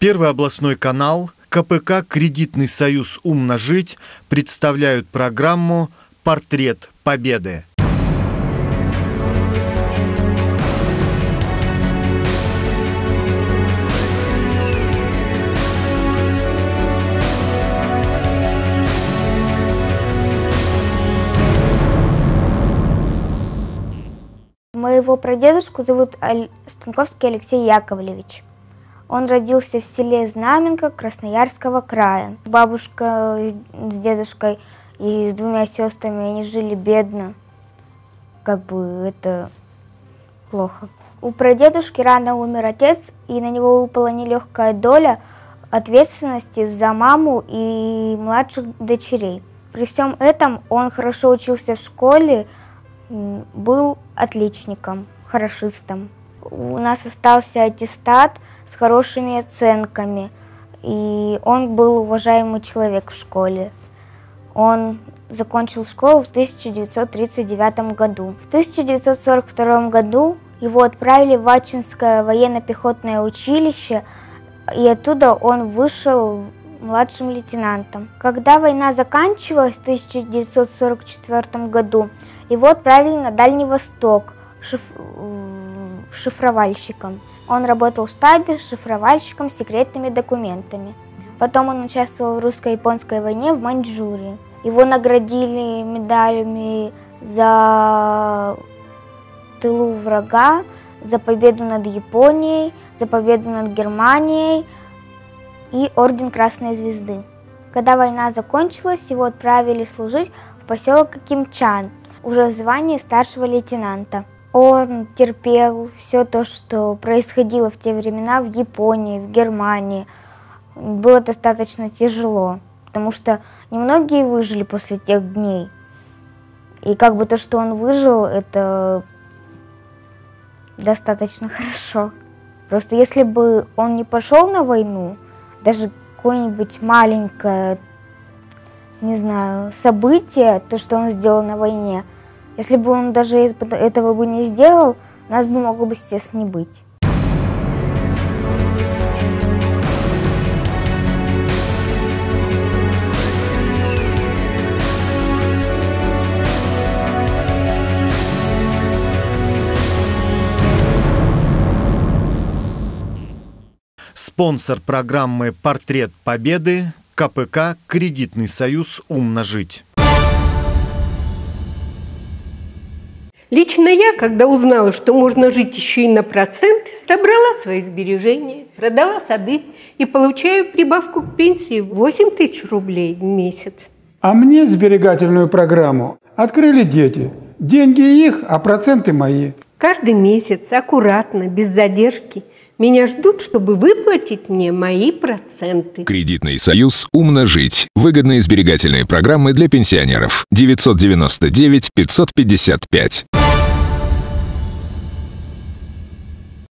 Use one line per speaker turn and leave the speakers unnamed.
Первый областной канал, КПК «Кредитный союз Умно жить» представляют программу «Портрет Победы».
Моего прадедушку зовут Станковский Алексей Яковлевич. Он родился в селе Знаменка Красноярского края. Бабушка с дедушкой и с двумя сестрами, они жили бедно. Это плохо. У прадедушки рано умер отец, и на него выпала нелегкая доля ответственности за маму и младших дочерей. При всем этом он хорошо учился в школе, был отличником, хорошистом. У нас остался аттестат с хорошими оценками, и он был уважаемый человек в школе. Он закончил школу в 1939 году. В 1942 году его отправили в Ачинское военно-пехотное училище, и оттуда он вышел младшим лейтенантом. Когда война заканчивалась в 1944 году, его отправили на Дальний Восток шифровальщиком. Он работал в штабе шифровальщиком с секретными документами. Потом он участвовал в русско-японской войне в Маньчжурии. Его наградили медалями за тылу врага, за победу над Японией, за победу над Германией и орден Красной Звезды. Когда война закончилась, его отправили служить в поселок Кимчан, уже в звании старшего лейтенанта. Он терпел все то, что происходило в те времена в Японии, в Германии. Было достаточно тяжело, потому что немногие выжили после тех дней. И то, что он выжил, это достаточно хорошо. Просто если бы он не пошел на войну, даже какое-нибудь маленькое, событие, то, что он сделал на войне, если бы он даже этого бы не сделал, нас бы могло бы сейчас не быть.
Спонсор программы «Портрет Победы» КПК «Кредитный союз Умно жить».
Лично я, когда узнала, что можно жить еще и на проценты, собрала свои сбережения, продала сады и получаю прибавку к пенсии 8 тысяч рублей в месяц.
А мне сберегательную программу открыли дети. Деньги их, а проценты мои.
Каждый месяц, аккуратно, без задержки, меня ждут, чтобы выплатить мне мои проценты.
Кредитный союз «Умно жить». Выгодные сберегательные программы для пенсионеров. 999 555.